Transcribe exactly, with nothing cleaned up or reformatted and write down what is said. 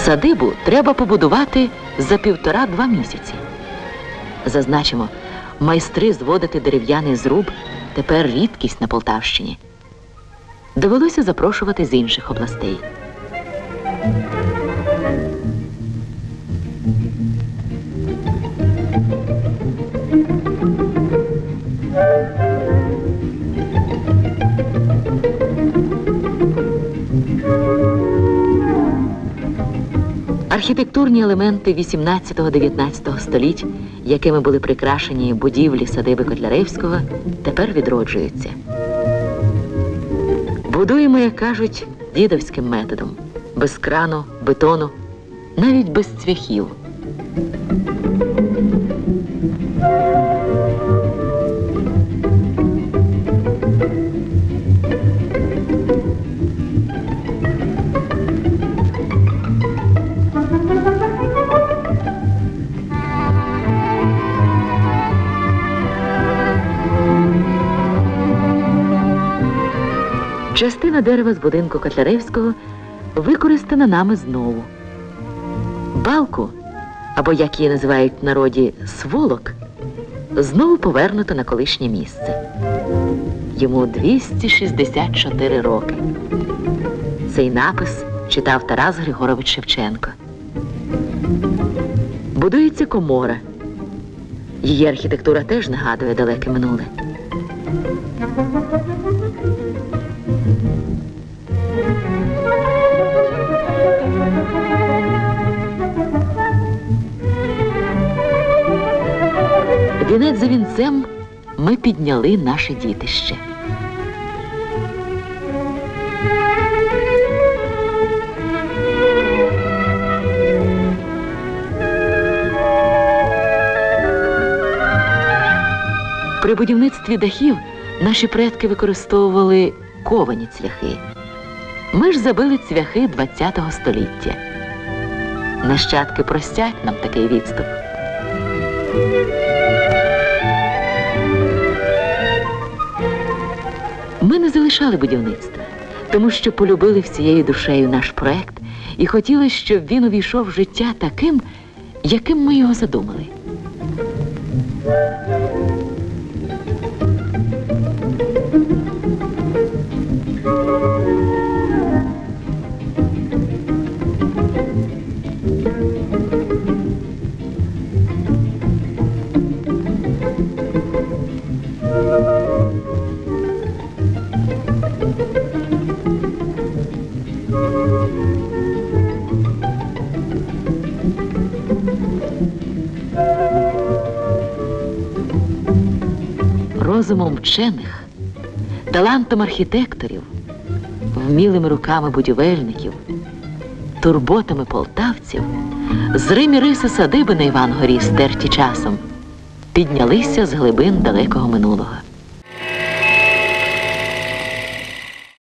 Садибу треба побудувати за півтора-два місяці. Зазначимо, майстри зводити дерев'яний зруб тепер рідкість на Полтавщині. Довелося запрошувати з інших областей. Архітектурні елементи вісімнадцятого-дев'ятнадцятого століть, якими були прикрашені будівлі садиби Котляревського, тепер відроджуються. Будуємо, як кажуть, дідовським методом. Без крану, бетону, навіть без цвяхів. Частина дерева з будинку Котляревського використана нами знову. Балку, або, як її називають в народі, сволок, знову повернуто на колишнє місце. Йому двісті шістдесят чотири роки. Цей напис читав Тарас Григорович Шевченко. Будується комора. Її архітектура теж нагадує далеке минуле. Вінець за вінцем ми підняли наше дітище. При будівництві дахів наші предки використовували ковані цвяхи. Ми ж забили цвяхи двадцятого століття. Нащадки простять нам такий відступ. Ми не залишали будівництва, тому що полюбили всією душею наш проект і хотіли, щоб він увійшов в життя таким, яким ми його задумали. Розумом вчених, талантом архітекторів, вмілими руками будівельників, турботами полтавців, зримі риси садиби на Івангорі, стерті часом, піднялися з глибин далекого минулого.